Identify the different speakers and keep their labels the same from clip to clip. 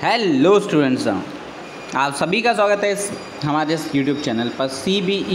Speaker 1: Hello students, आप सभी का स्वागत है इस हमारे इस यूट्यूब चैनल पर। CBE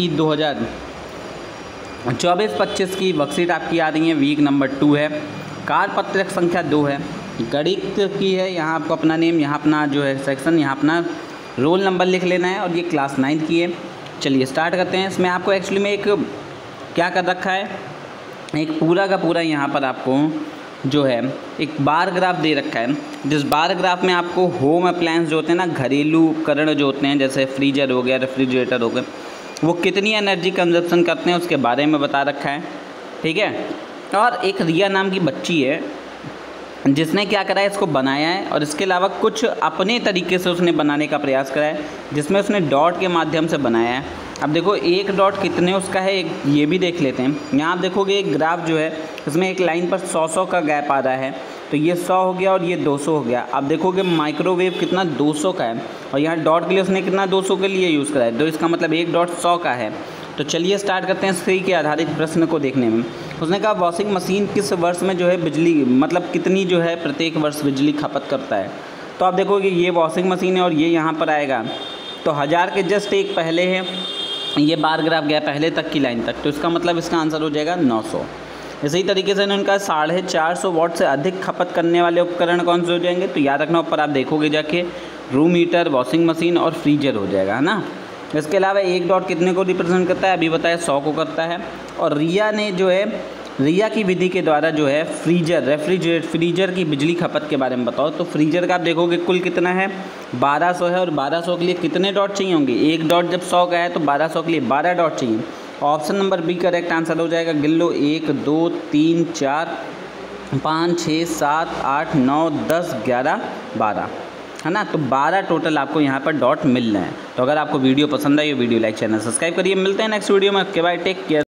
Speaker 1: 2024-25 की वर्कशीट आपकी आ रही है। वीक नंबर 2 है, कार्यपत्रक संख्या 2 है, गणित की है। यहाँ आपको अपना नेम, यहाँ अपना जो है सेक्शन, यहाँ अपना रोल नंबर लिख लेना है और ये क्लास 9 की है। चलिए स्टार्ट करते हैं। इसमें आपको एक्चुअली में एक क्या कर रखा है, एक पूरा का पूरा यहाँ पर आपको जो है एक बार ग्राफ दे रखा है। जिस बार ग्राफ में आपको होम अप्लायंस जो होते हैं ना, घरेलू उपकरण जो होते हैं, जैसे फ्रीजर हो गया, रेफ्रिजरेटर हो गया, वो कितनी एनर्जी कंजप्शन करते हैं उसके बारे में बता रखा है। ठीक है। और एक रिया नाम की बच्ची है जिसने क्या करा है, इसको बनाया है और इसके अलावा कुछ अपने तरीके से उसने बनाने का प्रयास करा है, जिसमें उसने डॉट के माध्यम से बनाया है। अब देखो एक डॉट कितने उसका है, एक ये भी देख लेते हैं। यहाँ आप देखोगे एक ग्राफ जो है, इसमें एक लाइन पर 100 का गैप आ रहा है, तो ये 100 हो गया और ये 200 हो गया। आप देखोगे माइक्रोवेव कितना 200 का है और यहाँ डॉट के लिए उसने कितना 200 के लिए यूज़ करा है, तो इसका मतलब एक डॉट 100 का है। तो चलिए स्टार्ट करते हैं इसी के आधारित प्रश्न को देखने में। उसने कहा वॉशिंग मशीन किस वर्ष में जो है बिजली, मतलब कितनी जो है प्रत्येक वर्ष बिजली खपत करता है। तो आप देखोगे ये वॉशिंग मशीन है और ये यहाँ पर आएगा, तो 1000 के जस्ट एक पहले है, ये बार ग्राफ गया पहले तक की लाइन तक, तो इसका मतलब इसका आंसर हो जाएगा 900। इसी तरीके से उनका 450 वाट से अधिक खपत करने वाले उपकरण कौन से हो जाएंगे, तो याद रखना ऊपर आप देखोगे जाके रूम हीटर, वॉशिंग मशीन और फ्रीजर हो जाएगा, है ना। इसके अलावा एक डॉट कितने को रिप्रेजेंट करता है, अभी बताया 100 को करता है। और रिया ने जो है, रिया की विधि के द्वारा जो है फ्रीजर की बिजली खपत के बारे में बताओ। तो फ्रीजर का आप देखोगे कुल कितना है, 1200 है और 1200 के लिए कितने डॉट चाहिए होंगे, एक डॉट जब 100 का है तो 1200 के लिए 12 डॉट चाहिए। Option number B correct answer हो जाएगा। गिन लो 1 2 3 4 5 6 7 8 9 10 11 12, है ना। तो 12 टोटल आपको यहाँ पर डॉट मिल रहे हैं। तो अगर आपको वीडियो पसंद आई, वीडियो लाइक, चैनल सब्सक्राइब करिए। मिलते हैं नेक्स्ट वीडियो में। Okay bye, take care.